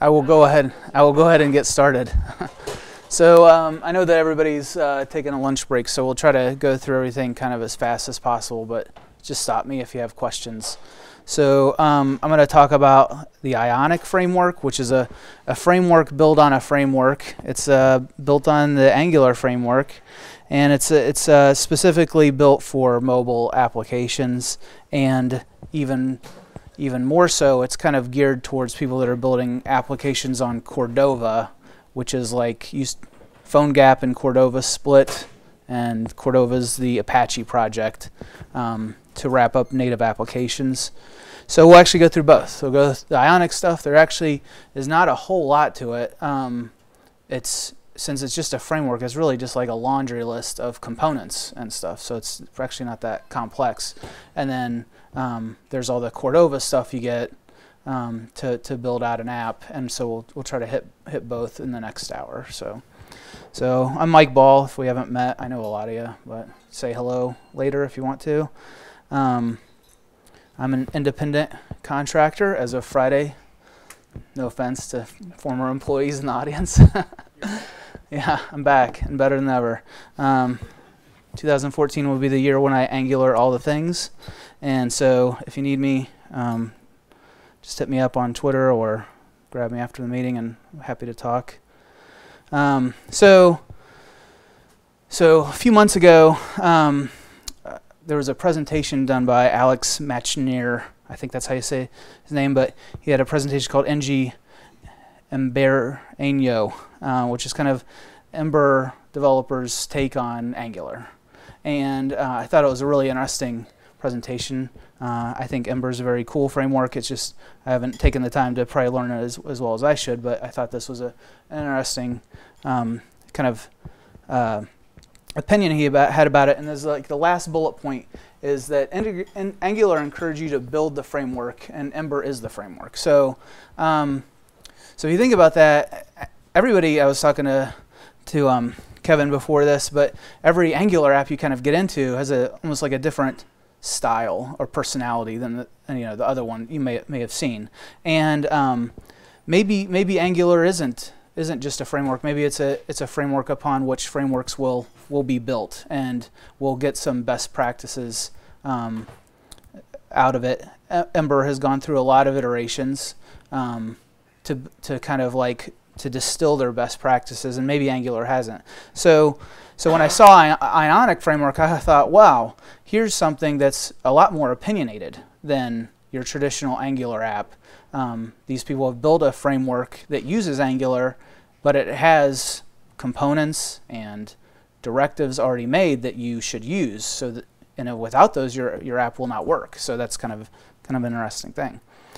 I will go ahead and get started. So I know that everybody's taking a lunch break, so we'll try to go through everything kind of as fast as possible, but just stop me if you have questions. So I'm going to talk about the Ionic framework, which is a framework built on a framework. It's built on the Angular framework, and it's specifically built for mobile applications, and even more so, it's kind of geared towards people that are building applications on Cordova, which is like PhoneGap and Cordova split, and Cordova's the Apache project to wrap up native applications. So we'll actually go through both. So we'll go through the Ionic stuff. There actually is not a whole lot to it. Since it's just a framework, it's really just like a laundry list of components and stuff. So it's actually not that complex. And then there's all the Cordova stuff you get to build out an app. And so we'll try to hit both in the next hour. So I'm Mike Ball. If we haven't met, I know a lot of you, but say hello later if you want to. I'm an independent contractor as of Friday. No offense to former employees in the audience. Yeah, I'm back and better than ever. 2014 will be the year when I Angular all the things. And so if you need me, just hit me up on Twitter or grab me after the meeting, and I'm happy to talk. So a few months ago, there was a presentation done by Alex Machnier. I think that's how you say his name, but he had a presentation called NG Embereño, which is kind of Ember developers' take on Angular. And I thought it was a really interesting presentation. I think Ember is a very cool framework. It's just I haven't taken the time to probably learn it as well as I should, but I thought this was an interesting kind of opinion he had about it. And there's like the last bullet point is that Angular encourages you to build the framework, and Ember is the framework. So so if you think about that, everybody, I was talking to Kevin before this, but every Angular app you kind of get into has almost like a different style or personality than the other one you may have seen. And maybe Angular isn't just a framework. Maybe it's a framework upon which frameworks will be built, and we'll get some best practices out of it. Ember has gone through a lot of iterations to kind of like to distill their best practices, and maybe Angular hasn't. So when I saw Ionic framework, I thought, wow, here's something that's a lot more opinionated than your traditional Angular app. These people have built a framework that uses Angular, but it has components and directives already made that you should use. So that without those, your app will not work. So that's kind of an interesting thing.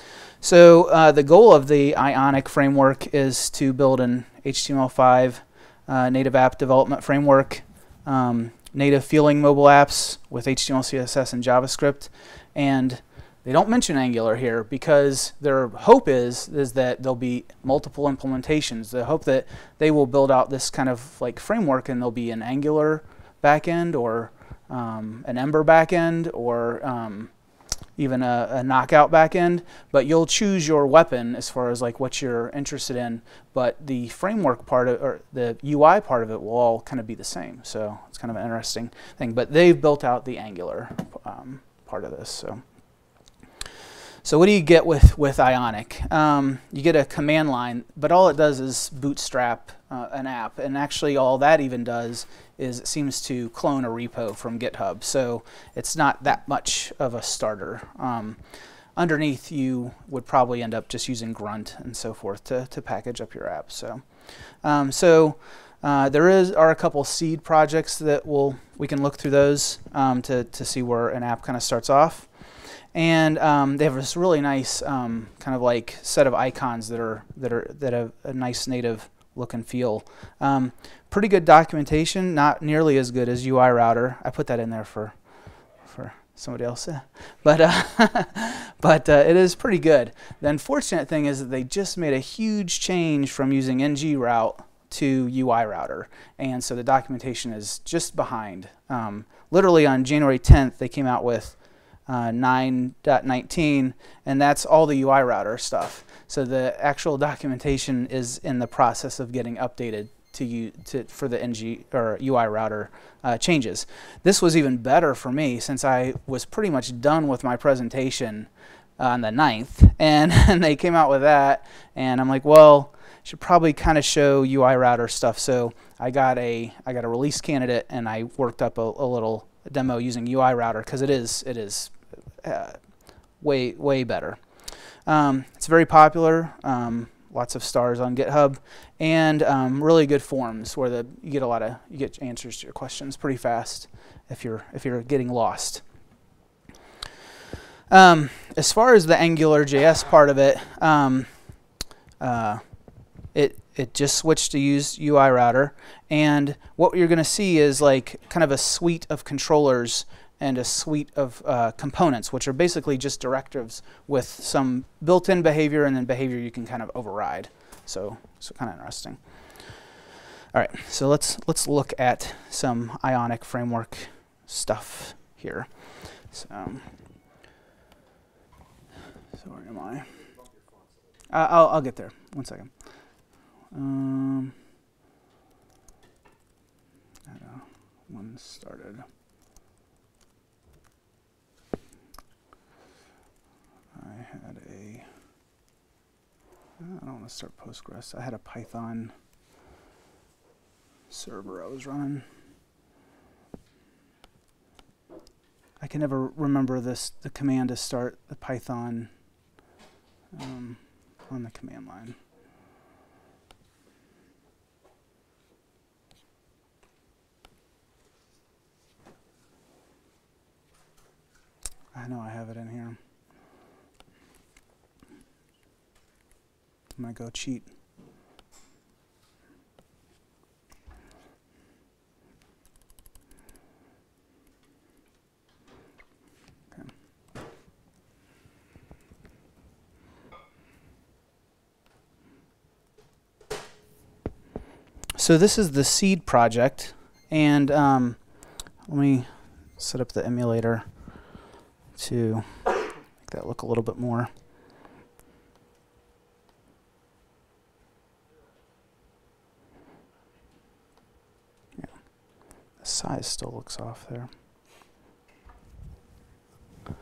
So the goal of the Ionic framework is to build an HTML5 native app development framework, native feeling mobile apps with HTML, CSS, and JavaScript. And they don't mention Angular here because their hope is that there'll be multiple implementations. The hope that they will build out this kind of like framework, and there'll be an Angular backend or an Ember backend or even a knockout backend, but you'll choose your weapon as far as like what you're interested in, but the framework part or the UI part of it will all kind of be the same. So it's kind of an interesting thing, but they've built out the Angular part of this. So what do you get with Ionic? You get a command line, but all it does is bootstrap an app, and actually all that even does is it seems to clone a repo from GitHub. So it's not that much of a starter. Underneath, you would probably end up just using Grunt and so forth to package up your app. So there are a couple seed projects that we can look through those to see where an app kind of starts off. And they have this really nice kind of like set of icons that have a nice native look and feel. Pretty good documentation, not nearly as good as UI Router. I put that in there for somebody else, but it is pretty good. The unfortunate thing is that they just made a huge change from using ng route to UI Router, and so the documentation is just behind. Literally on January 10th, they came out with 9.19, and that's all the UI router stuff. So the actual documentation is in the process of getting updated for the NG or UI router changes. This was even better for me since I was pretty much done with my presentation on the 9th, and they came out with that, and I'm like, well, should probably kind of show UI router stuff. So I got a release candidate, and I worked up a little demo using UI router because it is way better. It's very popular. Lots of stars on GitHub, and really good forums where you get answers to your questions pretty fast if you're getting lost. As far as the AngularJS part of it, it just switched to use UI router, and what you're going to see is like kind of a suite of controllers and a suite of components, which are basically just directives with some built-in behavior and then behavior you can kind of override. So kind of interesting. All right, so let's look at some Ionic framework stuff here. So where am I? I'll get there. 1 second. One started. I don't want to start Postgres. I had a Python server I was running. I can never remember the command to start the Python on the command line. I know I have it in here. I'm going to go cheat. Okay. So this is the seed project, and let me set up the emulator to make that look a little bit more. Size still looks off there. Does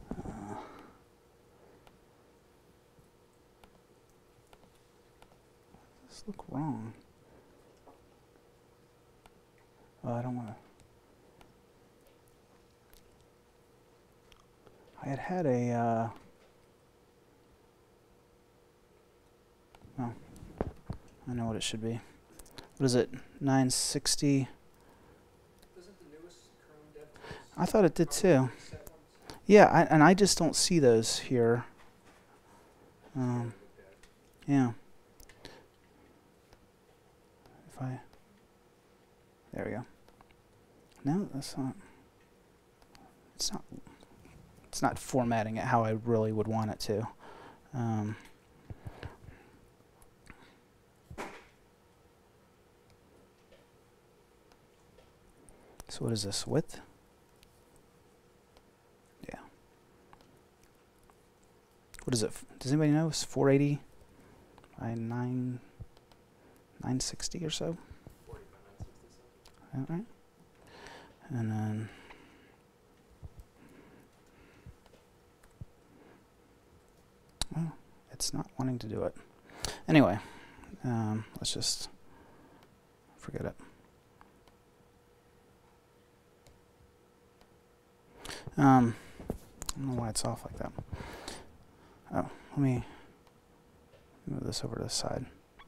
this look wrong? Oh, I don't want to. I had a. Oh, I know what it should be. What is it? 960. I thought it did too. Yeah, and I just don't see those here. Yeah. There we go. No, that's not. It's not formatting it how I really would want it to. So what is this width? Yeah. What is it? Does anybody know? It's 480 by 960 or so. 40 by 960. All right. And then. Well, it's not wanting to do it. Anyway, let's just forget it. I don't know why it's off like that. Oh, let me move this over to the side.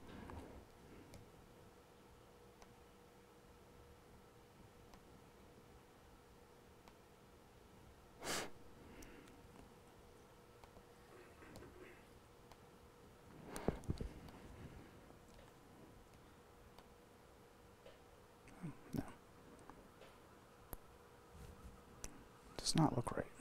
No. Does not look right.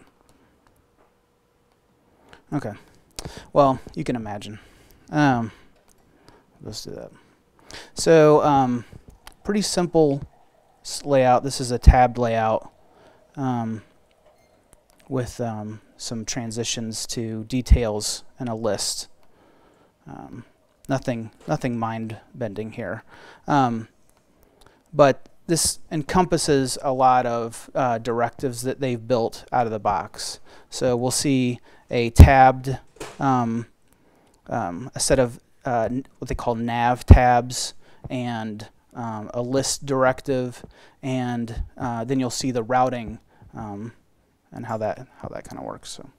Okay. Well, you can imagine. Let's do that. So, pretty simple layout. This is a tabbed layout with some transitions to details and a list. Nothing mind-bending here. But this encompasses a lot of directives that they've built out of the box. So we'll see a tabbed, a set of what they call nav tabs, and a list directive, and then you'll see the routing and how that kind of works. So.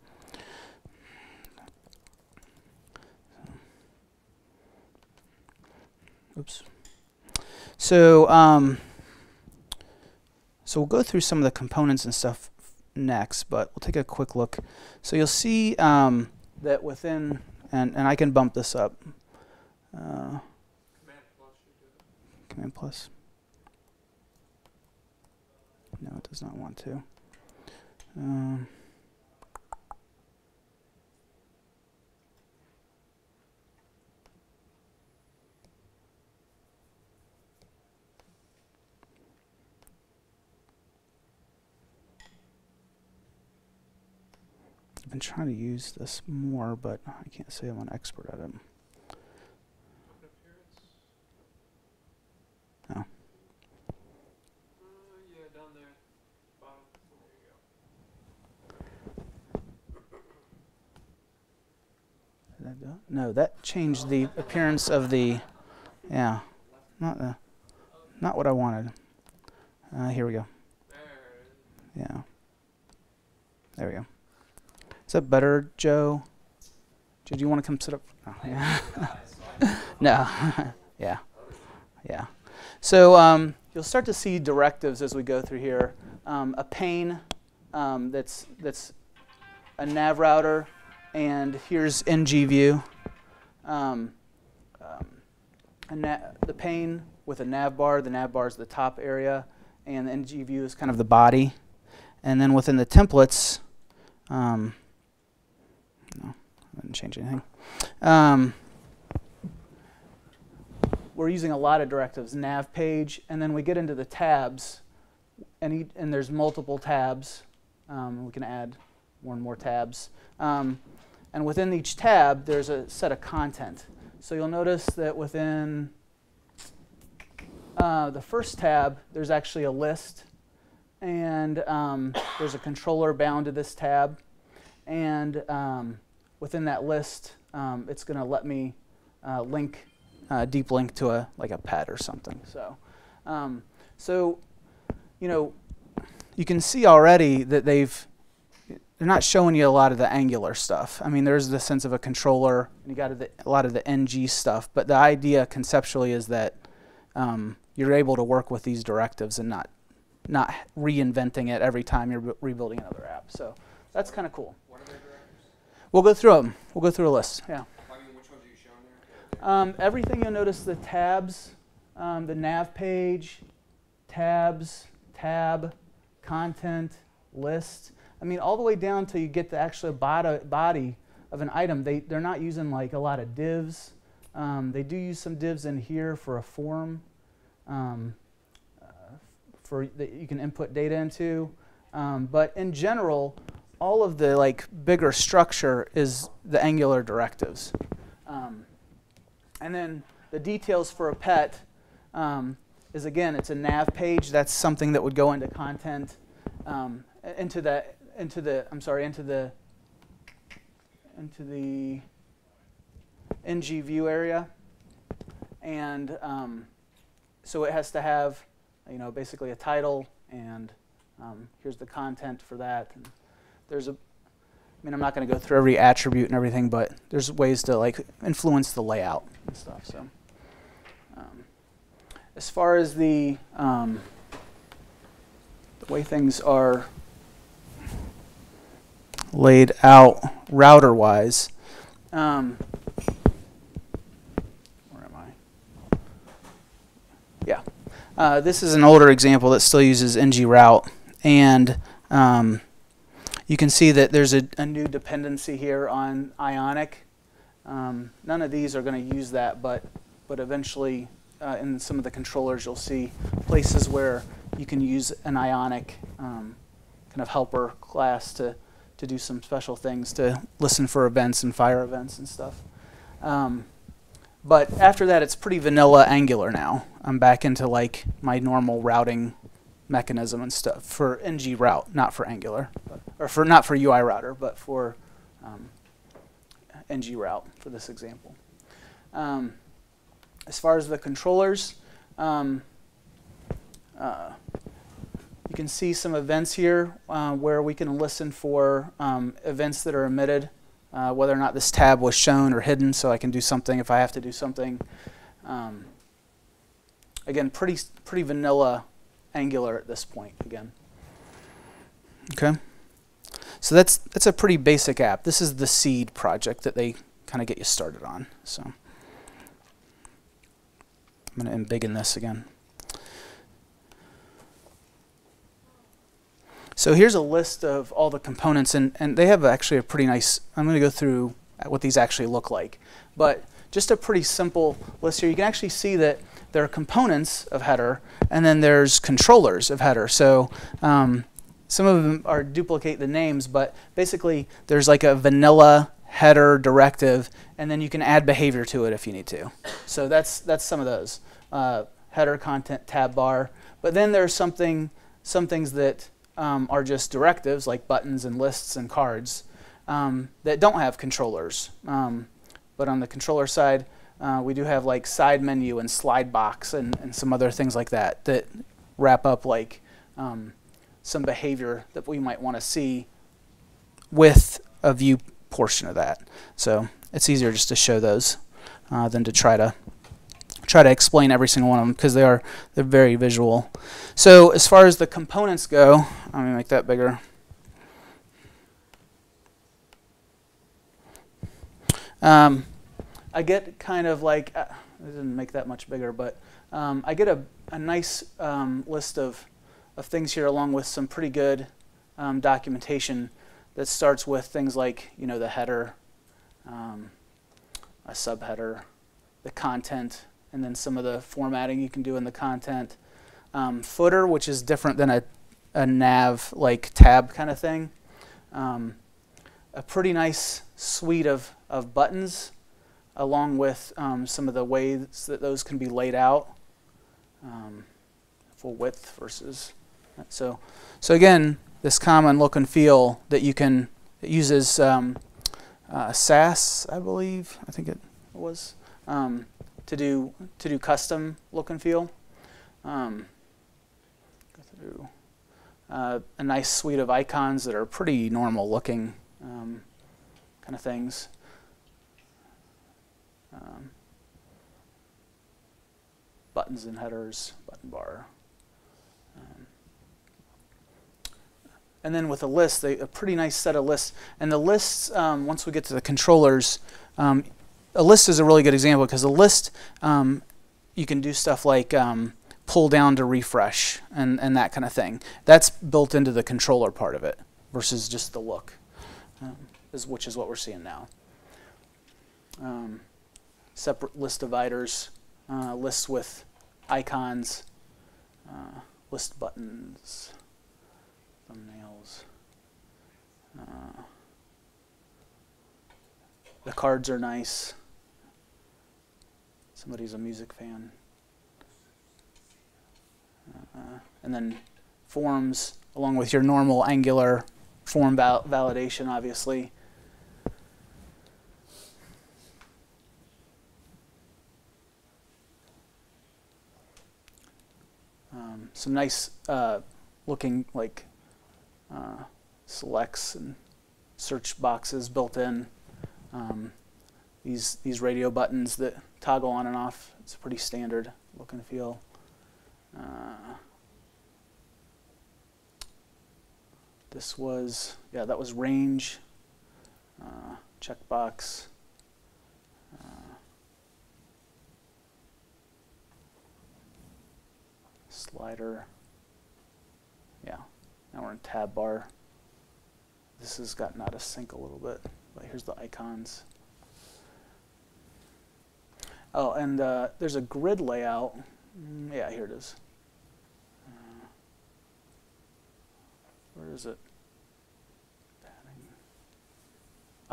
Oops. So so we'll go through some of the components and stuff next, but we'll take a quick look. So you'll see that within, and I can bump this up. Command plus. No, it does not want to. I've been trying to use this more, but I can't say I'm an expert at it. No. Yeah, down there. Bottom. There you go. No, that changed the appearance of the, yeah, not what I wanted. Here we go. Yeah. There we go. Is that better, Joe? Did you want to come sit up? Oh, yeah. No. Yeah. Yeah. So you'll start to see directives as we go through here. A pane that's a nav router, and here's ng view. The pane with a nav bar. The nav bar is the top area, and the ng view is kind of the body. And then within the templates, no, I didn't change anything. We're using a lot of directives, nav page, and then we get into the tabs, and there's multiple tabs. We can add more and more tabs. And within each tab, there's a set of content. So you'll notice that within the first tab, there's actually a list, and there's a controller bound to this tab. And within that list, it's going to let me link, deep link to a pet or something. So, you know, you can see already that they're not showing you a lot of the Angular stuff. I mean, there's the sense of a controller, and you got a lot of the NG stuff. But the idea conceptually is that you're able to work with these directives and not reinventing it every time you're rebuilding another app. So that's kind of cool. What are their directives? We'll go through them. We'll go through a list. Yeah. Which ones are you showing there? Everything you'll notice, the tabs, the nav page, tabs, tab, content, list. I mean, all the way down till you get the actual body of an item. They're not using a lot of divs. They do use some divs in here for a form that you can input data into. But in general, all of the bigger structure is the Angular directives. And then the details for a pet is, again, it's a nav page. That's something that would go into content, into the ng view area. And so it has to have, basically a title, and here's the content for that. And there's I'm not going to go through every attribute and everything, but there's ways to influence the layout and stuff. So, as far as the way things are laid out router-wise, where am I? Yeah, this is an older example that still uses ng-route, and you can see that there's a new dependency here on Ionic. None of these are going to use that, but eventually in some of the controllers you'll see places where you can use an Ionic kind of helper class to to do some special things to listen for events and fire events and stuff. But after that, it's pretty vanilla Angular now. I'm back into like my normal routing mechanism and stuff for ng route, not for Angular, or not for UI router, but for ng route for this example. As far as the controllers, you can see some events here where we can listen for events that are emitted, whether or not this tab was shown or hidden, so I can do something if I have to do something. Again, pretty vanilla Angular at this point again. Okay, so that's a pretty basic app. This is the seed project that they kind of get you started on. So I'm going to embiggen this again. So here's a list of all the components, and they have actually a pretty nice, I'm going to go through what these actually look like. But just a pretty simple list here. You can actually see that there are components of header, and then there's controllers of header. So some of them are duplicate the names, but basically there's like a vanilla header directive, and then you can add behavior to it if you need to. So that's some of those. Header content tab bar. But then there's some things that are just directives, like buttons and lists and cards, that don't have controllers. But on the controller side, we do have like side menu and slide box and some other things like that that wrap up like some behavior that we might want to see with a view portion of that. So it's easier just to show those than to try to explain every single one of them, because they're very visual. So as far as the components go, let me make that bigger. I get kind of like, I didn't make that much bigger, but I get a nice list of things here, along with some pretty good documentation that starts with things like, you know, the header, a subheader, the content, and then some of the formatting you can do in the content. Footer, which is different than a nav like tab kind of thing. A pretty nice suite of buttons, along with some of the ways that those can be laid out. Full width versus so again, this common look and feel that you can, it uses SAS, I believe, I think it was, to do custom look and feel. Go through a nice suite of icons that are pretty normal looking kind of things. Buttons and headers, button bar. And then with a list, a pretty nice set of lists. And the lists, once we get to the controllers, a list is a really good example, because a list, you can do stuff like pull down to refresh and that kind of thing. That's built into the controller part of it versus just the look, which is what we're seeing now. Separate list dividers, lists with icons, list buttons, thumbnails. The cards are nice. Somebody's a music fan. And then forms, along with your normal Angular form validation, obviously. Some nice looking like selects and search boxes built in. These radio buttons that toggle on and off. It's a pretty standard look and feel. This was, yeah, that was range, checkbox. Slider. Yeah, now we're in tab bar. This has gotten out of sync a little bit, but here's the icons. Oh, and there's a grid layout. Yeah, here it is. Where is it? Padding.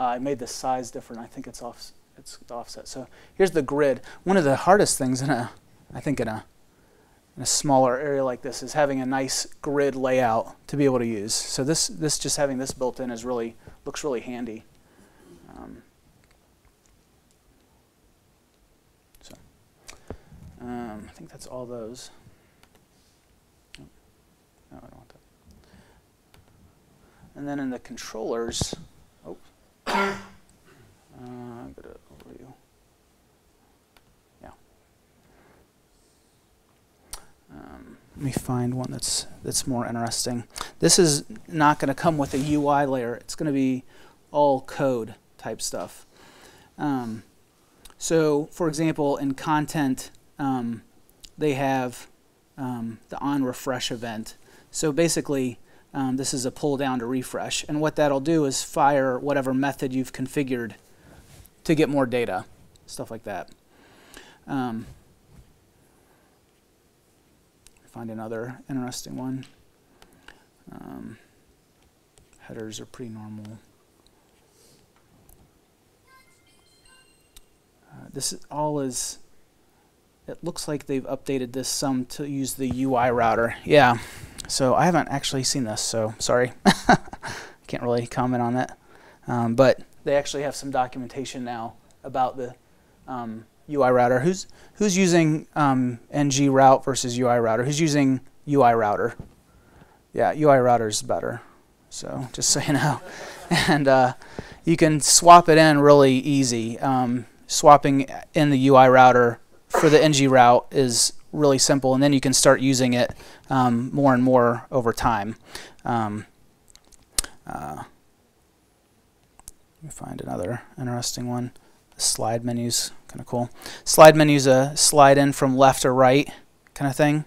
I made the size different. I think it's off. It's the offset. So here's the grid. One of the hardest things in a smaller area like this is having a nice grid layout to be able to use. So this just having this built in is looks really handy. I think that's all those. Oh, no, I don't want that. And then in the controllers, I'm going to overview. Yeah. Let me find one that's more interesting. This is not going to come with a UI layer. It's going to be all code type stuff. So, for example, in content, they have the on refresh event. So basically, this is a pull down to refresh. And what that'll do is fire whatever method you've configured to get more data, stuff like that. Find another interesting one. Headers are pretty normal. This is it looks like they've updated this some to use the UI router. Yeah, so I haven't actually seen this, so sorry. Can't really comment on that. But they actually have some documentation now about the UI router. Who's using NG route versus UI router? Who's using UI router? Yeah, UI router is better. So just so you know. And you can swap it in really easy. Swapping in the UI router for the NG route is really simple, and then you can start using it more and more over time. Let me find another interesting one. The slide menu's kind of cool. Slide menu's a slide in from left or right kind of thing.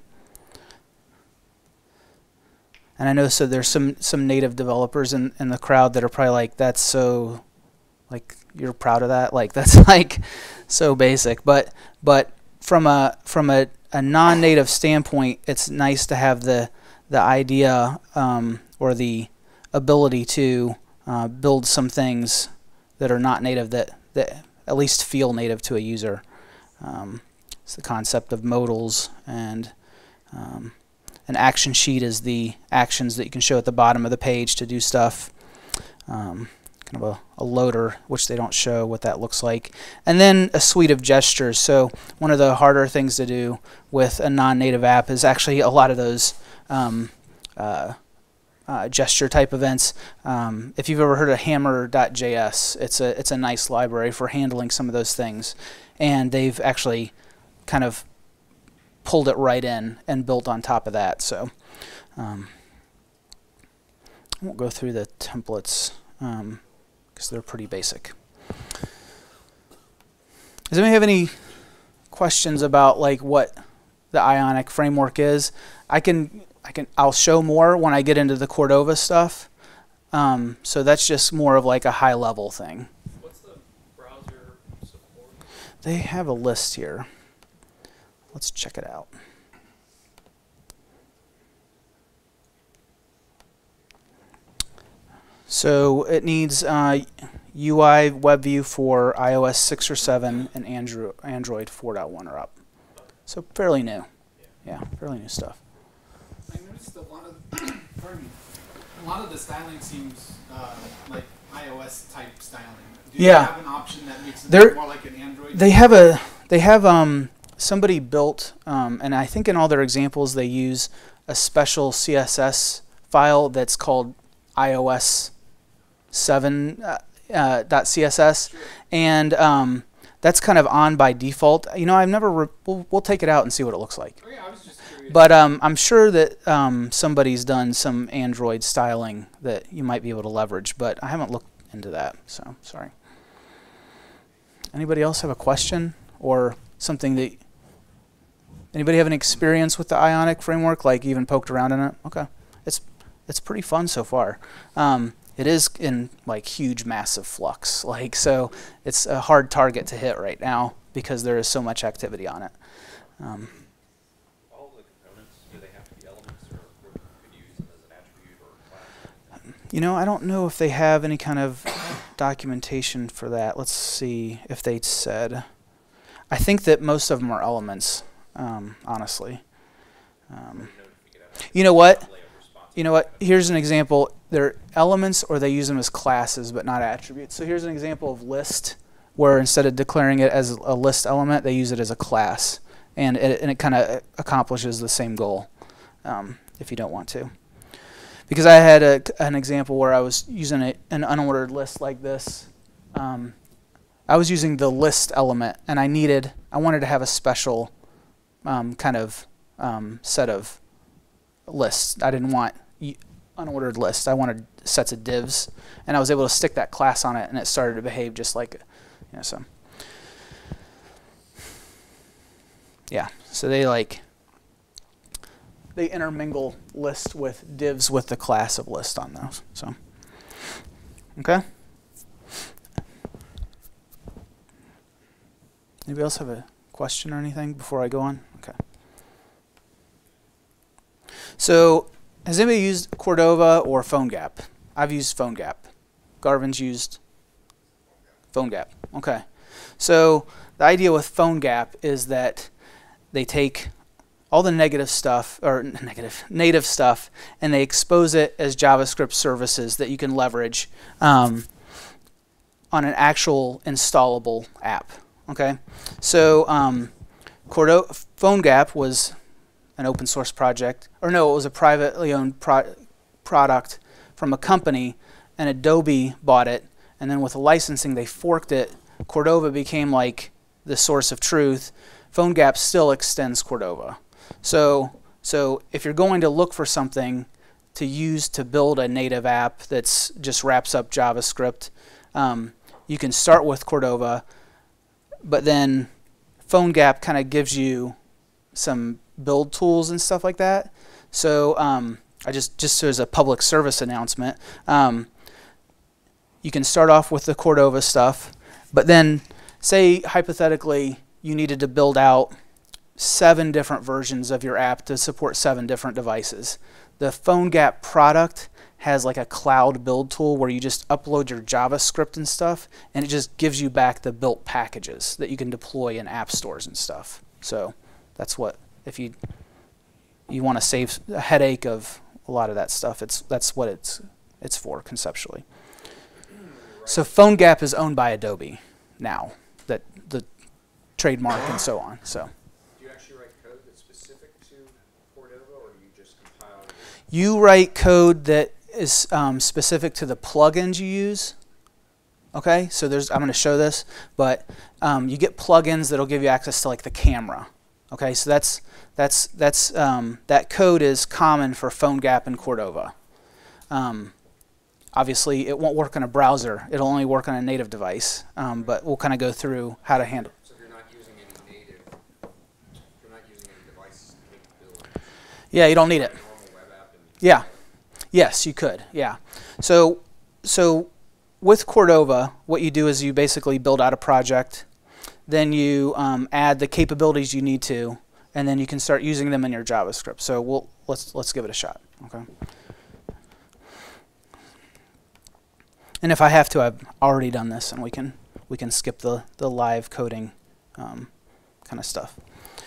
And I know so there's some native developers in the crowd that are probably like, that's so, like, you're proud of that? Like, that's like so basic. But from a non-native standpoint, it's nice to have the idea or the ability to build some things that are not native that at least feel native to a user. It's the concept of modals, and an action sheet is the actions that you can show at the bottom of the page to do stuff. Kind of a loader, which they don't show what that looks like. And then a suite of gestures. So one of the harder things to do with a non-native app is actually a lot of those gesture type events. If you've ever heard of hammer.js, it's a nice library for handling some of those things. And they've actually kind of pulled it right in and built on top of that. So I won't go through the templates because they're pretty basic. Does anybody have any questions about like what the Ionic framework is? I'll show more when I get into the Cordova stuff. So that's just more of like a high level thing. What's the browser support? They have a list here. Let's check it out. So it needs UI WebView for iOS 6 or 7 and Android 4.1 or up. So fairly new. Yeah, fairly new stuff. I noticed a lot of the styling seems like iOS type styling. Do you have an option that makes it more like an Android? They have somebody built, and I think in all their examples they use a special CSS file that's called iOS 7.css, sure. And that's kind of on by default. You know, I've never. We'll take it out and see what it looks like. Oh, yeah, I was just curious. But I'm sure that somebody's done some Android styling that you might be able to leverage, but I haven't looked into that, so sorry. Anybody else have a question or something that? Anybody have any experience with the Ionic framework? Like even poked around in it? Okay, it's pretty fun so far. It is in like huge, massive flux. Like so, it's a hard target to hit right now because there is so much activity on it. All the components, do they have to be elements, or could you use them as an attribute or a class? You know, I don't know if they have any kind of documentation for that. Let's see if they said. I think that most of them are elements, honestly. You know what? You know what? Here's an example. They're elements, or they use them as classes but not attributes. So here's an example of list, where instead of declaring it as a list element, they use it as a class. And it kind of accomplishes the same goal if you don't want to. Because I had an example where I was using an unordered list like this. I was using the list element, and I wanted to have a special kind of set of lists. I didn't want unordered lists. I wanted sets of divs, and I was able to stick that class on it, and it started to behave just like, so. Yeah, so they intermingle list with divs with the class of list on those. So, okay. Anybody else have a question or anything before I go on? Okay. So, has anybody used Cordova or PhoneGap? I've used PhoneGap. Garvin's used PhoneGap. Okay. So, the idea with PhoneGap is that they take all the native stuff, and they expose it as JavaScript services that you can leverage on an actual installable app. Okay, so PhoneGap was an open source project, or no, it was a privately owned product from a company, and Adobe bought it, and then with the licensing they forked it. Cordova became like the source of truth. PhoneGap still extends Cordova. So if you're going to look for something to use to build a native app that's just wraps up JavaScript, you can start with Cordova, but then PhoneGap kind of gives you some build tools and stuff like that. So I just as a public service announcement, you can start off with the Cordova stuff, but then say hypothetically you needed to build out 7 different versions of your app to support 7 different devices. The PhoneGap product has like a cloud build tool where you just upload your JavaScript and stuff, and it just gives you back the built packages that you can deploy in app stores and stuff. So that's what, if you want to save a headache of a lot of that stuff, that's what it's for conceptually. So PhoneGap is owned by Adobe now, that the trademark and so on. So. Do you actually write code that's specific to Cordova, or do you just compile it? You write code that is specific to the plugins you use. Okay, so I'm going to show this, but you get plugins that'll give you access to like the camera. Okay, so that code is common for PhoneGap and Cordova. Obviously, it won't work on a browser. It'll only work on a native device, but we'll kind of go through how to handle it. So if you're not using any native, you're not using any device capability. Yeah, you don't need it. Normal web app and Yeah. Yes, you could. Yeah. So with Cordova, what you do is you basically build out a project, then you add the capabilities you need to, and then you can start using them in your JavaScript. So let's give it a shot. Okay. And if I have to, I've already done this, and we can skip the live coding kind of stuff.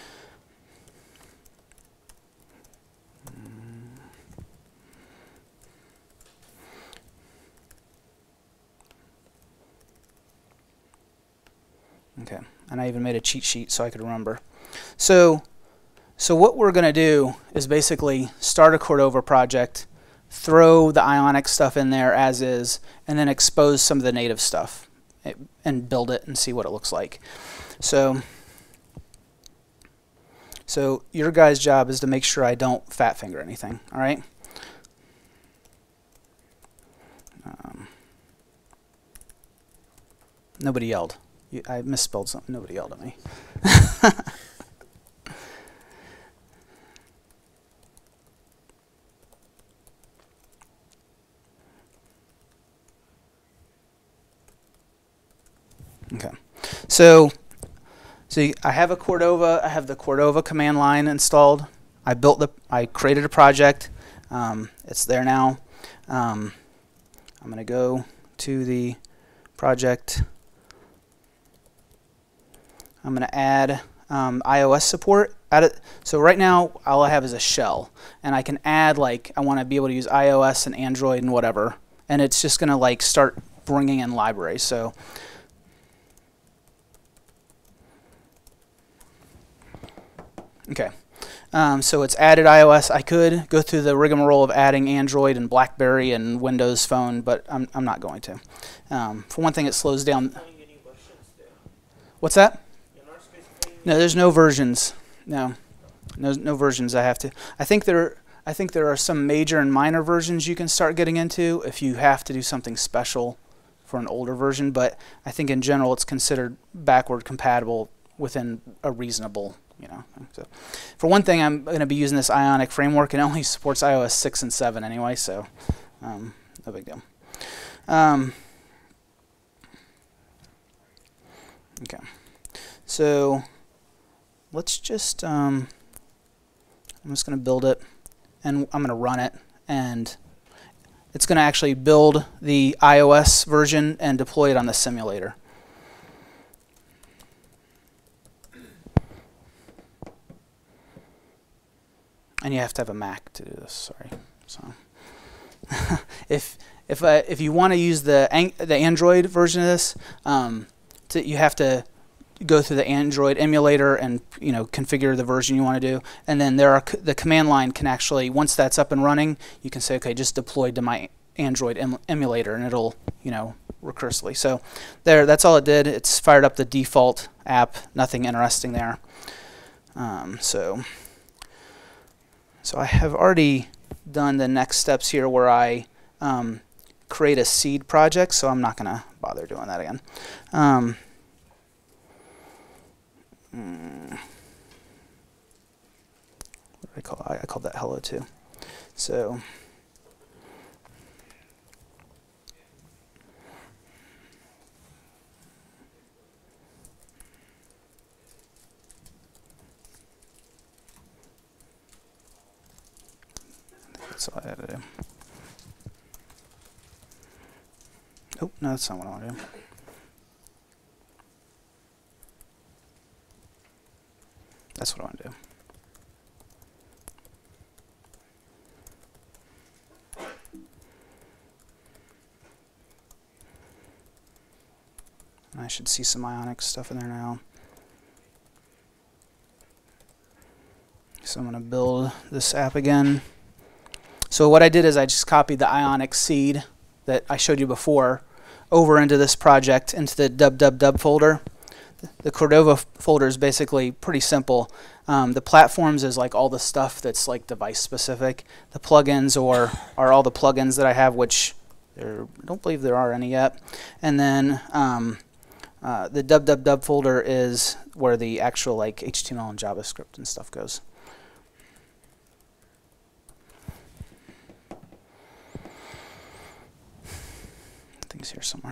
Okay, and I even made a cheat sheet so I could remember. So what we're going to do is basically start a Cordova project, throw the Ionic stuff in there as is, and then expose some of the native stuff and build it and see what it looks like. So your guys' job is to make sure I don't fat finger anything, all right? Nobody yelled. I misspelled something. Nobody yelled at me. Okay. So I have a Cordova. I have the Cordova command line installed. I created a project. It's there now. I'm going to go to the project. I'm going to add iOS support. So right now, all I have is a shell, and I can add, like, I want to be able to use iOS and Android and whatever, and it's just going to like start bringing in libraries. So okay. So it's added iOS. I could go through the rigmarole of adding Android and BlackBerry and Windows Phone, but I'm not going to. For one thing, it slows down. What's that? No, there's no versions. No versions. I have to. I think there are some major and minor versions you can start getting into if you have to do something special for an older version. But I think in general, it's considered backward compatible within a reasonable. So for one thing, I'm going to be using this Ionic framework, and it only supports iOS 6 and 7 anyway, so no big deal. Okay, so let's just, I'm just going to build it, and I'm going to run it, and it's going to actually build the iOS version and deploy it on the simulator. And you have to have a Mac to do this. Sorry. So, if you want to use the Android version of this, you have to go through the Android emulator and configure the version you want to do. And then the command line can actually, once that's up and running, you can say, okay, just deploy to my Android emulator, and it'll recursively. So that's all it did. It's fired up the default app. Nothing interesting there. So I have already done the next steps here where I create a seed project, so I'm not going to bother doing that again. What did I call it? I called that hello too. So that's all I had to do. Oh, no, that's not what I want to do. That's what I want to do. And I should see some Ionic stuff in there now. So I'm going to build this app again. So what I did is I just copied the Ionic seed that I showed you before over into this project, into the www folder. The Cordova folder is basically pretty simple. The platforms is like all the stuff that's like device specific. The plugins are all the plugins that I have, which I don't believe there are any yet. And then the www folder is where the actual like HTML and JavaScript and stuff goes. I think it's here somewhere.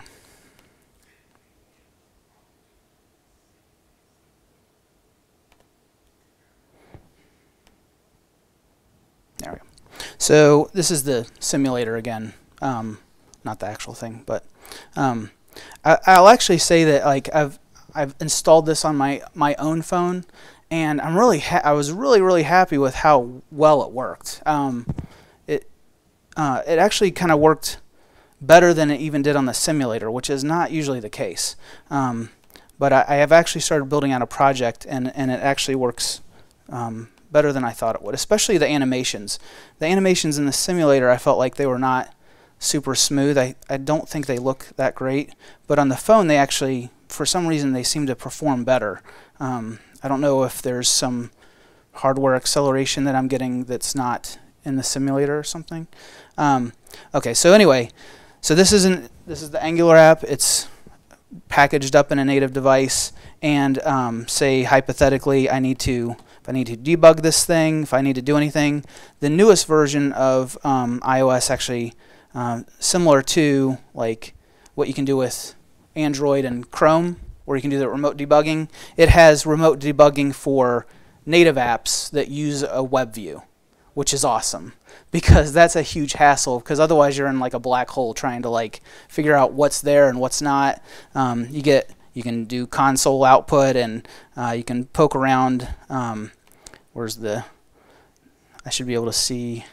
There we go. So this is the simulator again, not the actual thing, but I'll actually say that like I've installed this on my own phone, and I was really happy with how well it worked. It actually kind of worked better than it even did on the simulator, which is not usually the case. But I have actually started building out a project, and it actually works better than I thought it would, especially the animations. The animations in the simulator, I felt like they were not super smooth. I don't think they look that great, but on the phone they actually, for some reason, they seem to perform better. I don't know if there's some hardware acceleration that I'm getting that's not in the simulator or something. Okay, so anyway, so this is the Angular app. It's packaged up in a native device, and say hypothetically if I need to debug this thing, if I need to do anything, the newest version of iOS actually, similar to like what you can do with Android and Chrome, where you can do the remote debugging, it has remote debugging for native apps that use a web view. which is awesome because that's a huge hassle, because otherwise you're in like a black hole trying to like figure out what's there and what's not. You can do console output, and you can poke around. Where's the... I should be able to see.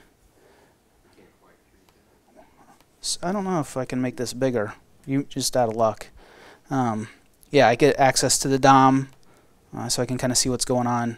I don't know if I can make this bigger. You just out of luck. Yeah, I get access to the DOM, so I can kind of see what's going on,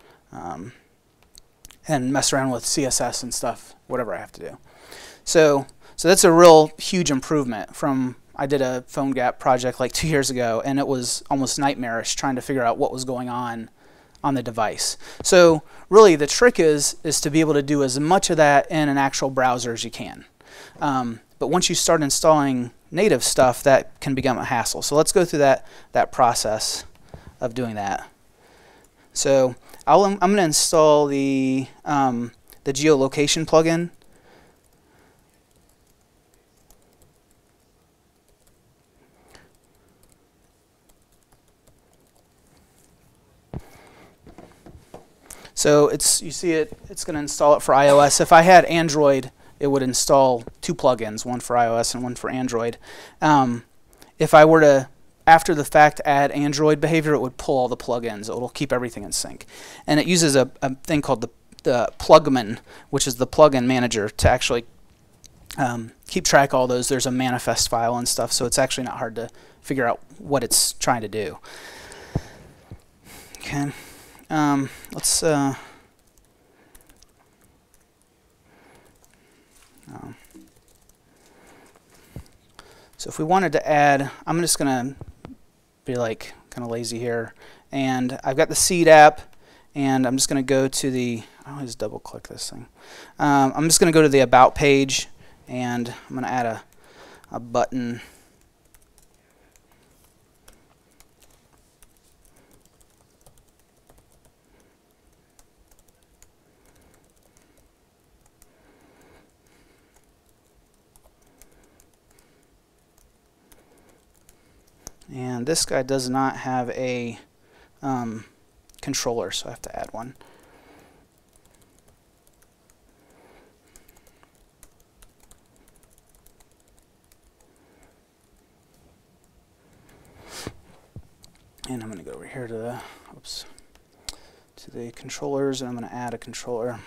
and mess around with CSS and stuff, whatever I have to do. So that's a real huge improvement from... I did a PhoneGap project like 2 years ago, and it was almost nightmarish trying to figure out what was going on the device. So really the trick is to be able to do as much of that in an actual browser as you can. But once you start installing native stuff, that can become a hassle. So let's go through that process of doing that. So I'm going to install the geolocation plugin. So you see it's going to install it for iOS. If I had Android, it would install 2 plugins, one for iOS and one for Android. If I were to, after the fact, add Android behavior, it would pull all the plugins. It'll keep everything in sync. And it uses a thing called the plugman, which is the plugin manager, to actually keep track of all those. There's a manifest file and stuff, so it's actually not hard to figure out what it's trying to do. Okay. Let's so if we wanted to add, I'm just gonna be like kind of lazy here, and I've got the seed app, and I'm just gonna go to the... I always double click this thing. I'm just gonna go to the about page, and I'm gonna add a button. And this guy does not have a controller, so I have to add one. And I'm going to go over here to the controllers, and I'm going to add a controller.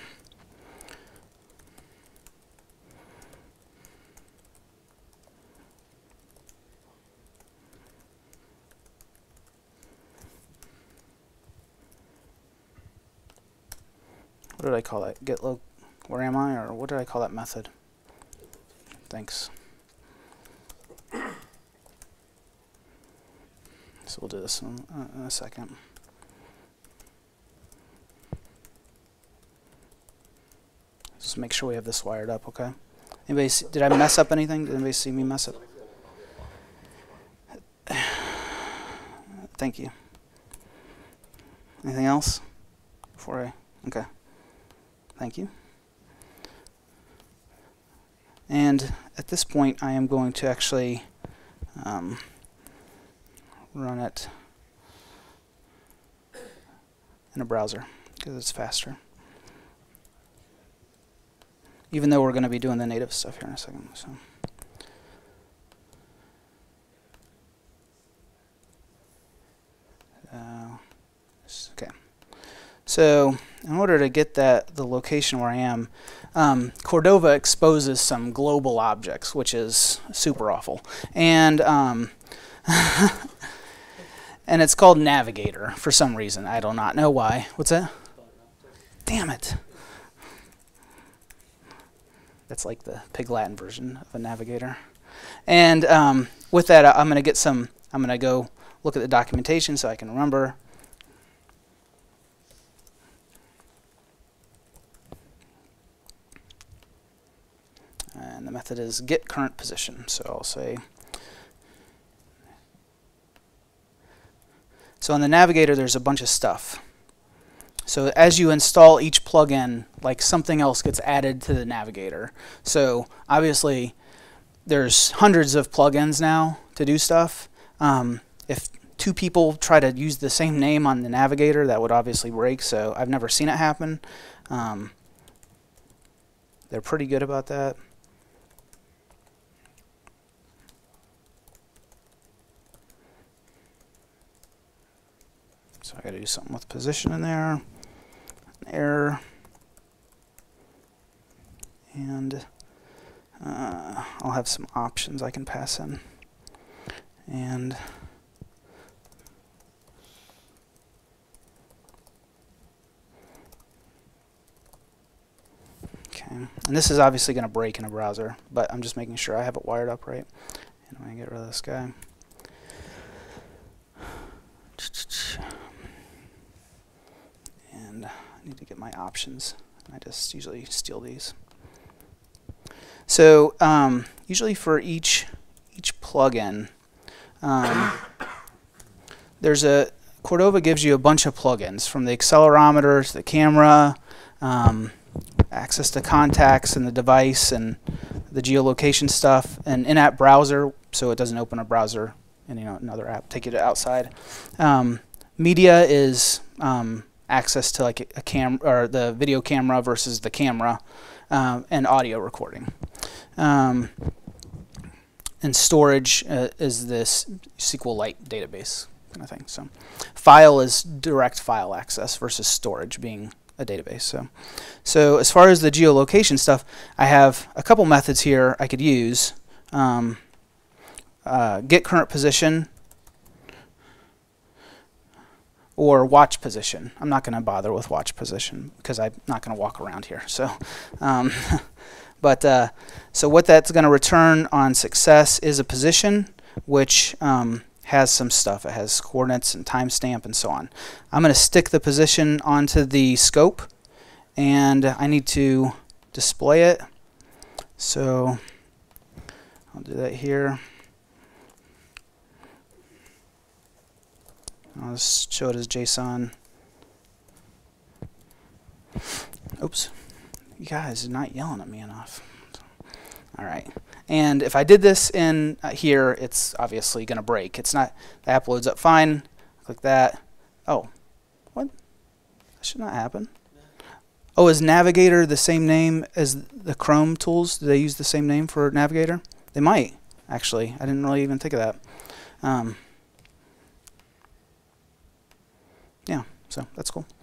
What did I call that? Get low, where am I? Or what did I call that method? Thanks. So we'll do this in a second. Just make sure we have this wired up, okay? Anybody see, did I mess up anything? Did anybody see me mess up? Thank you. Anything else? Before I... Okay. Thank you. And at this point, I am going to actually run it in a browser because it's faster. Even though we're going to be doing the native stuff here in a second. So. Okay. So in order to get the location where I am, Cordova exposes some global objects, which is super awful. And and it's called Navigator for some reason. I do not know why. What's that? Damn it. That's like the Pig Latin version of a navigator. And with that, I'm going to go look at the documentation so I can remember. And the method is get current position. So I'll say, so in the navigator there's a bunch of stuff. So as you install each plugin, like something else gets added to the navigator. So obviously there's hundreds of plugins now to do stuff. If 2 people try to use the same name on the navigator, that would obviously break. So I've never seen it happen. They're pretty good about that. So I got to do something with position in there. An error. And I'll have some options I can pass in. And okay, and this is obviously going to break in a browser, but I'm just making sure I have it wired up right. And I'm going to get rid of this guy. And I need to get my options. I just usually steal these. So usually for each plugin, there's Cordova gives you a bunch of plugins, from the accelerometer to the camera, access to contacts and the device, and the geolocation stuff, and in-app browser, so it doesn't open a browser and another app, take you to outside. Media is access to like a or the video camera versus the camera, and audio recording. And storage is this SQLite database kind of thing. So file is direct file access versus storage being a database. So as far as the geolocation stuff, I have a couple methods here I could use. Get current position or watch position. I'm not going to bother with watch position because I'm not going to walk around here. So so what that's going to return on success is a position, which has some stuff. It has coordinates and timestamp and so on. I'm going to stick the position onto the scope, and I need to display it. So I'll do that here. I'll just show it as JSON. Oops. You guys are not yelling at me enough. All right. And if I did this in here, it's obviously going to break. It's not. The app loads up fine. Click that. Oh, what? That should not happen. Oh, is Navigator the same name as the Chrome tools? Do they use the same name for Navigator? They might, actually. I didn't really even think of that. Yeah, so that's cool.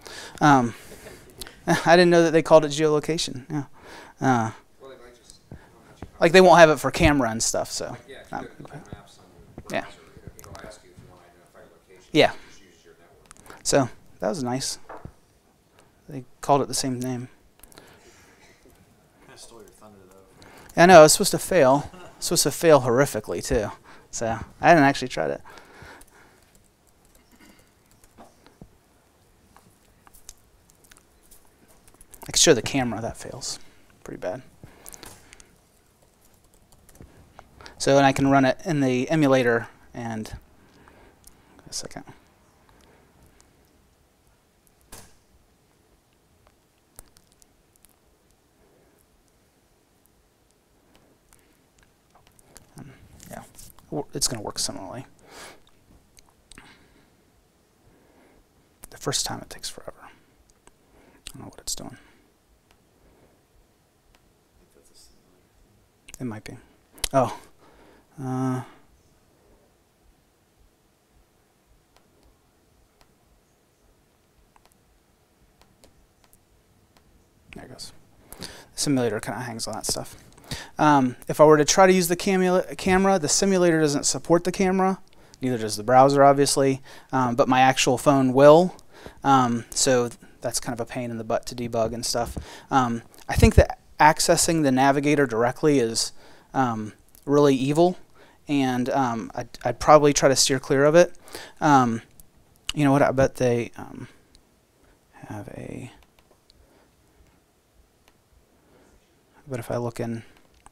I didn't know that they called it geolocation. Yeah. Well, they might just, like they won't have it for camera and stuff. So. yeah, if you go to maps on the Yeah. browser, it'll ask you if you want to identify location. Yeah. Just use your network. So that was nice. They called it the same name. Kind of stole your thunder though. I know, it's supposed to fail. It's supposed to fail horrifically too. So I hadn't actually tried it. I can show the camera that fails pretty bad. So and I can run it in the emulator and a second. Yeah, it's going to work similarly. The first time it takes forever. I don't know what it's doing. It might be. Oh. There it goes. The simulator kind of hangs on that stuff. If I were to try to use the camera, the simulator doesn't support the camera. Neither does the browser, obviously. But my actual phone will. So that's kind of a pain in the butt to debug and stuff. I think that accessing the Navigator directly is really evil, and I'd probably try to steer clear of it. You know what? I bet they have a. But if I look in,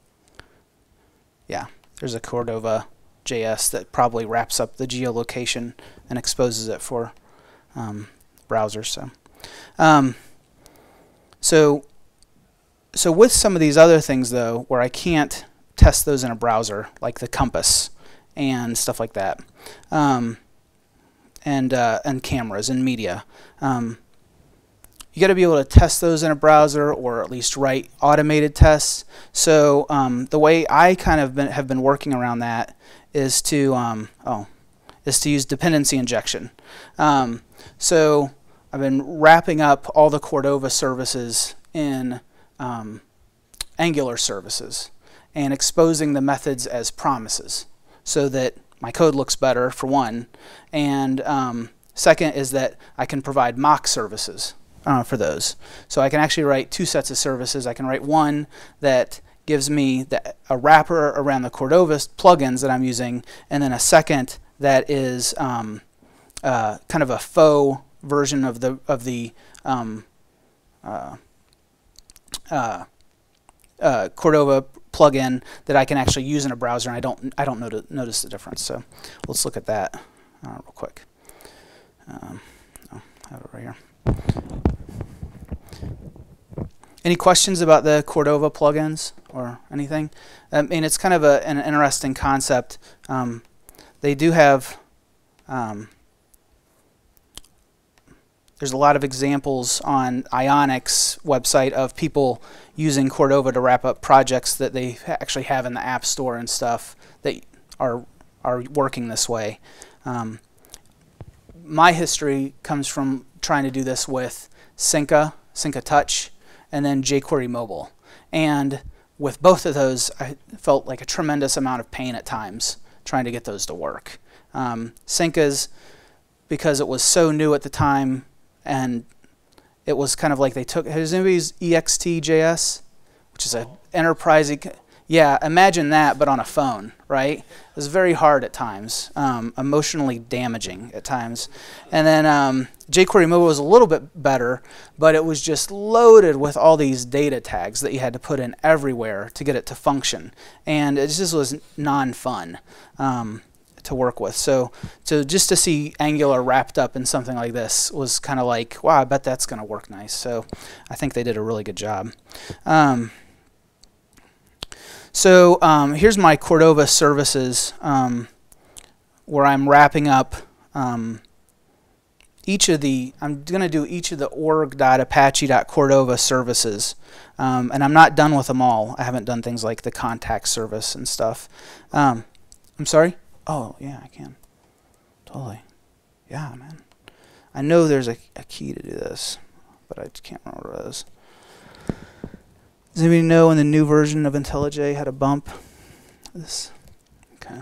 yeah, there's a Cordova JS that probably wraps up the geolocation and exposes it for browsers. So with some of these other things, though, where I can't test those in a browser, like the compass and stuff like that, and cameras and media, you got to be able to test those in a browser, or at least write automated tests. So the way I kind of have been working around that is to use dependency injection. So I've been wrapping up all the Cordova services in Angular services and exposing the methods as promises so that my code looks better, for one, and second is that I can provide mock services for those. So I can actually write two sets of services. I can write one that gives me a wrapper around the Cordova plugins that I'm using, and then a second that is kind of a faux version of the Cordova plugin that I can actually use in a browser, and I don't notice the difference. So let's look at that real quick. I have it right here. Any questions about the Cordova plugins or anything? I mean, it's kind of an interesting concept. They do have there's a lot of examples on Ionic's website of people using Cordova to wrap up projects that they actually have in the App Store and stuff that are working this way. My history comes from trying to do this with CincyNg Touch, and then jQuery Mobile. And with both of those, I felt like a tremendous amount of pain at times trying to get those to work. CincyNg's, because it was so new at the time, and it was kind of like they took, has anybody used EXT.js, which is an enterprise, yeah, imagine that, but on a phone, right? It was very hard at times, emotionally damaging at times. And then jQuery Mobile was a little bit better, but it was just loaded with all these data tags that you had to put in everywhere to get it to function. And it just was non-fun to work with. So just to see Angular wrapped up in something like this was kind of like, wow, I bet that's going to work nice. So I think they did a really good job. So here's my Cordova services where I'm wrapping up each of the, I'm going to do each of the org.apache.cordova services. And I'm not done with them all. I haven't done things like the contact service and stuff. I'm sorry? Oh, yeah, I can. Totally. Yeah, man. I know there's a key to do this, but I just can't remember what it is. Does anybody know when the new version of IntelliJ had a bump? This, okay.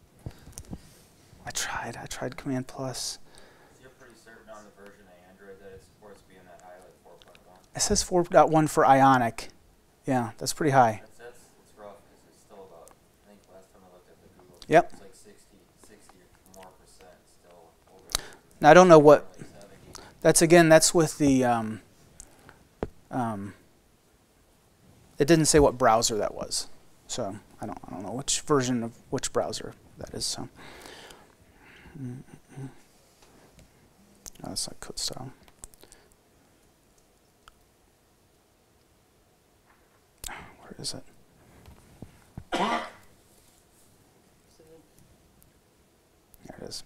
I tried Command Plus. You're pretty certain on the version of Android that it supports being that high, like 4.1? It says 4.1 for Ionic. Yeah, that's pretty high. It's rough because it's still about, I think last time I looked at the Google, yep. It's like 60 or more percent still older. Now I don't know what, that's with the, it didn't say what browser that was, so I don't know which version of which browser that is. So, no, that's not code style. Where is it? There it is.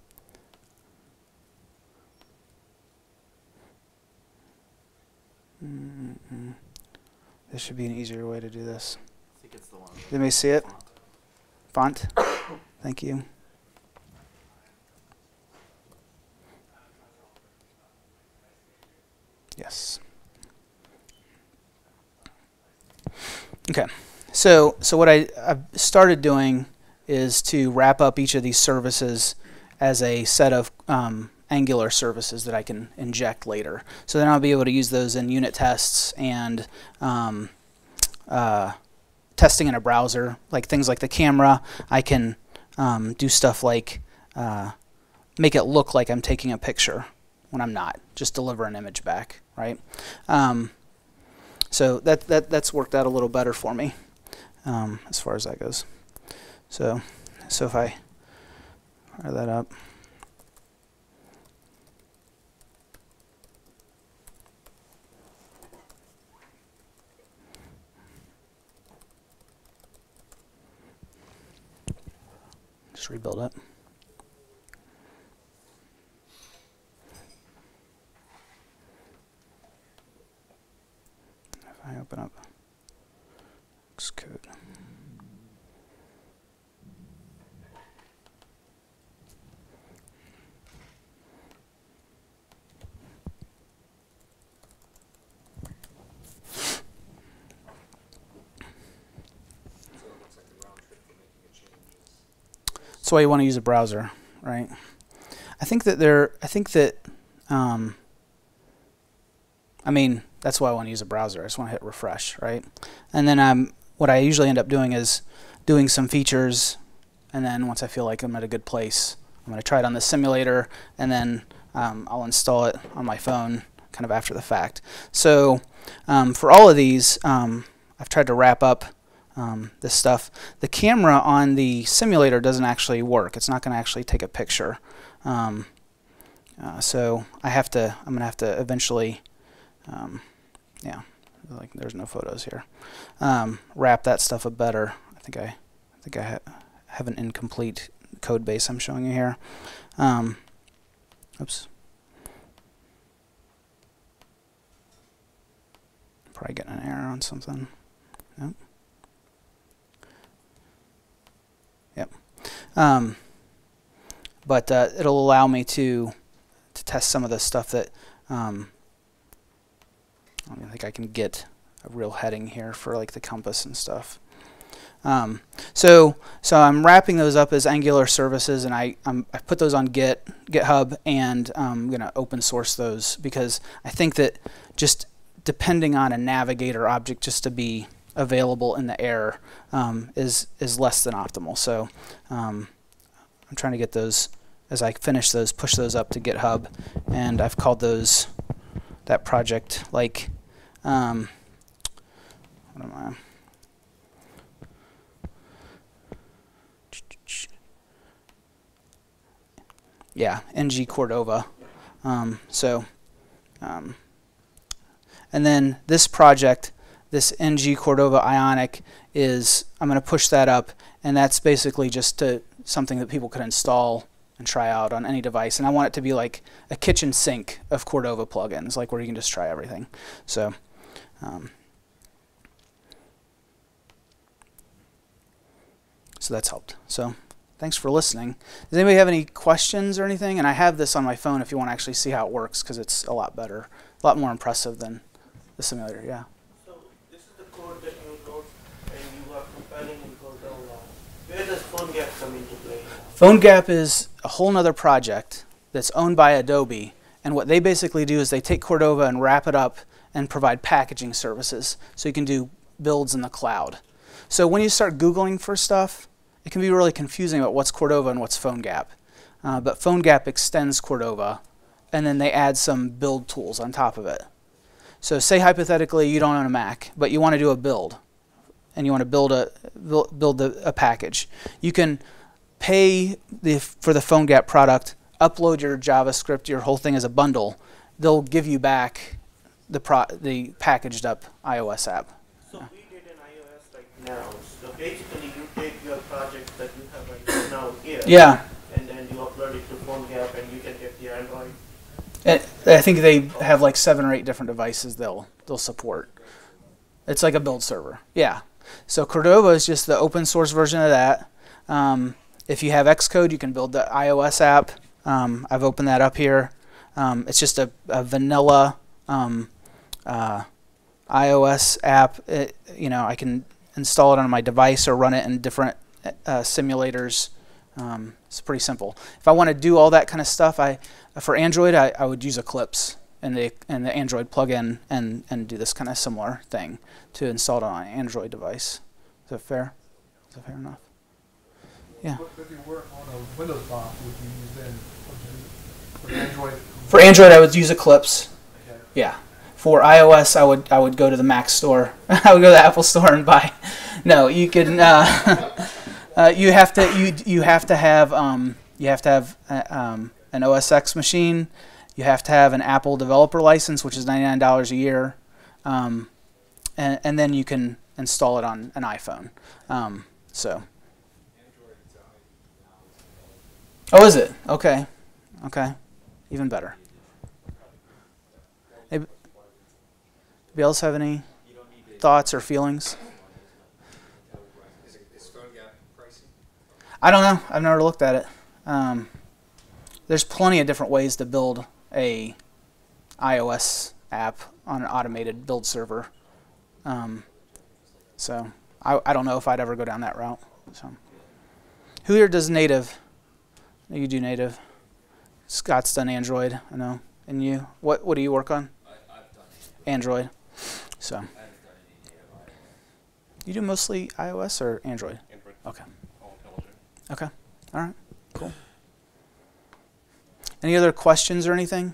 This should be an easier way to do this. I think it's the one. Let me see it. Font. Thank you. Yes. Okay. So what I've started doing is to wrap up each of these services as a set of Angular services that I can inject later. So then I'll be able to use those in unit tests and testing in a browser, like things like the camera. I can do stuff like make it look like I'm taking a picture when I'm not, just deliver an image back, right? So that's worked out a little better for me as far as that goes. So if I fire that up. Just rebuild it. Open up Xcode. That's why you want to use a browser, right? I think that I mean, that's why I want to use a browser. I just want to hit refresh, right? And then what I usually end up doing is doing some features, and then once I feel like I'm at a good place, I'm going to try it on the simulator, and then I'll install it on my phone kind of after the fact. So for all of these, I've tried to wrap up this stuff. The camera on the simulator doesn't actually work. It's not going to actually take a picture. So I'm going to have to eventually, yeah, like there's no photos here. Wrap that stuff up better. I think I have an incomplete code base I'm showing you here. Oops. Probably getting an error on something. Nope. Yep. But it'll allow me to test some of the stuff that I think I can get a real heading here for like the compass and stuff. So I'm wrapping those up as Angular services, and I put those on GitHub, and I'm going to open source those because I think that just depending on a navigator object just to be available in the air is less than optimal. So I'm trying to get those, as I finish those, push those up to GitHub, and I've called that project like what am I? Yeah, NG Cordova. And then this project, this NG Cordova Ionic, I'm going to push that up, and that's basically just something that people could install and try out on any device. And I want it to be like a kitchen sink of Cordova plugins, like where you can just try everything. So that's helped. So thanks for listening. Does anybody have any questions or anything? And I have this on my phone if you want to actually see how it works, because it's a lot better, a lot more impressive than the simulator. Yeah. So this is the code that you wrote and you are compiling in Cordova. Where does PhoneGap come into play? PhoneGap is a whole nother project that's owned by Adobe, and what they basically do is they take Cordova and wrap it up and provide packaging services, so you can do builds in the cloud. So when you start Googling for stuff, it can be really confusing about what's Cordova and what's PhoneGap. But PhoneGap extends Cordova, and then they add some build tools on top of it. So say hypothetically you don't own a Mac, but you want to do a build, and you want to build a package. You can pay for the PhoneGap product, upload your JavaScript, your whole thing as a bundle. They'll give you back the packaged up iOS app. So we did an iOS right now. So basically you take your project that you have right now here, Yeah. and then you upload it to PhoneGap and you can get the Android. I think they have like 7 or 8 different devices they'll support. It's like a build server. Yeah. So Cordova is just the open source version of that. If you have Xcode, you can build the iOS app. I've opened that up here. It's just a vanilla iOS app. I can install it on my device or run it in different simulators. It's pretty simple. If I want to do all that kind of stuff, for Android, I would use Eclipse and the Android plugin and do this kind of similar thing to install it on an Android device. Is that fair? Is that fair enough? Yeah. If you work on a Windows box, would you use then for Android? For Android, I would use Eclipse. Okay. Yeah. For iOS, I would go to the Mac store. I would go to the Apple store and buy. No, you can. You have to have an OS X machine. You have to have an Apple developer license, which is $99 a year, and then you can install it on an iPhone. Oh, is it? Okay. Okay. Even better. Anybody else have any? You don't need to thoughts or feelings? Is PhoneGap pricey? I don't know. I've never looked at it. There's plenty of different ways to build a iOS app on an automated build server. So I don't know if I'd ever go down that route. So who here does native? You do native. Scott's done Android, I know. And you? What do you work on? I've done Android. So I haven't done any native iOS. you do mostly iOS or Android? Android. Okay. All intelligent. Okay. All right. Cool. Any other questions or anything?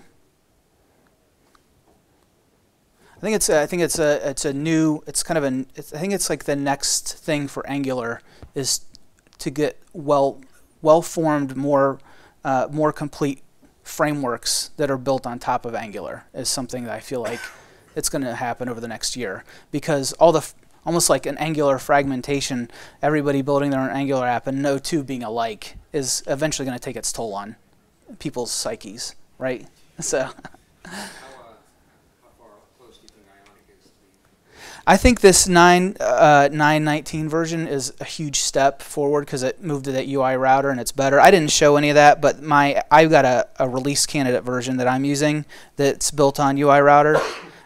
I think it's a new. It's kind of I think it's like the next thing for Angular is to get well-formed, more complete frameworks that are built on top of Angular is something that I feel like it's going to happen over the next year, because almost like an Angular fragmentation, everybody building their own Angular app and no two being alike is eventually going to take its toll on people's psyches, right? So How far close do you think Ionic is to be? I think this 9.19 version is a huge step forward because it moved to that UI router and it's better. I didn't show any of that, but I've got a release candidate version that I'm using that's built on UI router.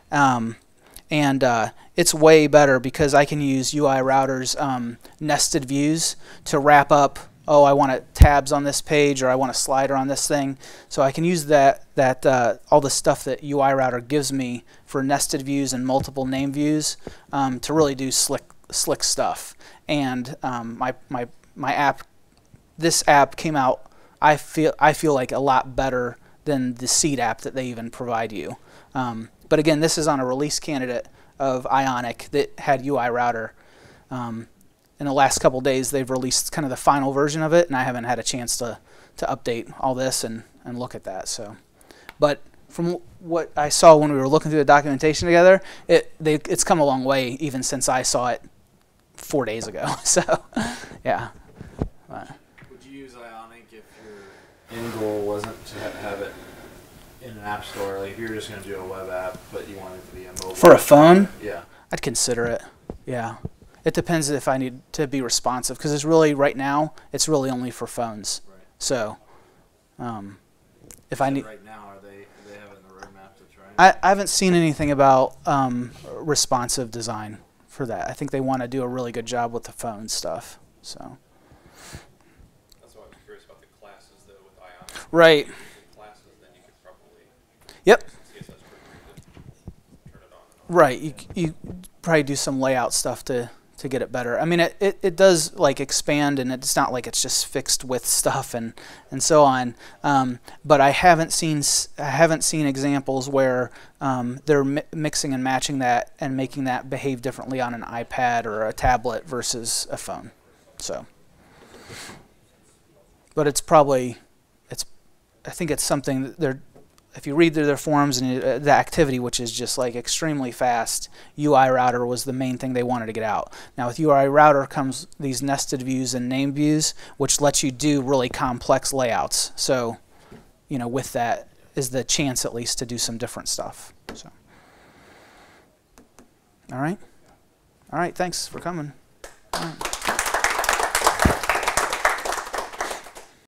And it's way better because I can use UI router's nested views to wrap up, oh, I want tabs on this page or I want a slider on this thing. So I can use that all the stuff that UI router gives me for nested views and multiple name views to really do slick stuff. And my app, this app came out, I feel like a lot better than the seed app that they even provide you. But again, this is on a release candidate of Ionic that had UI router. In the last couple days, they've released kind of the final version of it, and I haven't had a chance to update all this and look at that. So, but from what I saw when we were looking through the documentation together, it's come a long way even since I saw it 4 days ago. So, yeah. Would you use Ionic if your end goal wasn't to have it in an app store? Like if you're just going to do a web app, but you want it to be a mobile. For a phone? Yeah. I'd consider it. Yeah. It depends if I need to be responsive, because it's really, right now, it's really only for phones. Right. So, if I need... Right now, are they having the roadmap to try? I haven't seen anything about responsive design for that. I think they want to do a really good job with the phone stuff. So. That's why I was curious about the classes, though, with Ionic. Right. If you did classes, then you could probably. Yep. CSS could turn it on. Right. You probably do some layout stuff to get it better. I mean, it does like expand, and it's not like it's just fixed with stuff and so on. But I haven't seen examples where they're mixing and matching that and making that behave differently on an iPad or a tablet versus a phone. So, but it's probably I think it's something that they're. If you read through their forums and the activity, which is just like extremely fast, UI router was the main thing they wanted to get out. Now with UI router comes these nested views and name views, which lets you do really complex layouts. So, with that is the chance at least to do some different stuff. So, all right, thanks for coming. All right.